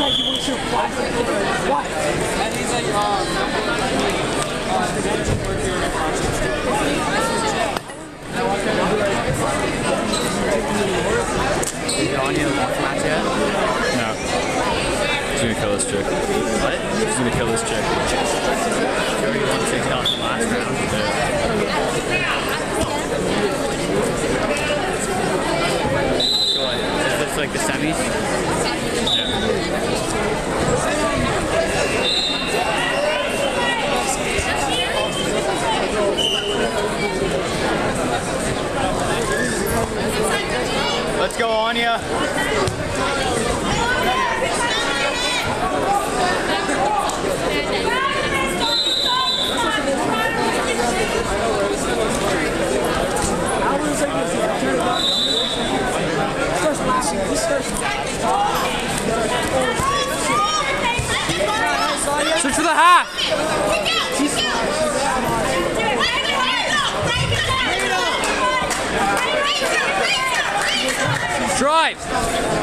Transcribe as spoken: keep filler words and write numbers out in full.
like you want your plastic. What? And he's like, um, Is Anya watch match yet? No. He's gonna kill this chick. What? He's gonna kill this chick. Sure you want to take it off the last round. So what, is this like the semis? Let's go, Anya. Switch for the hat! Drive!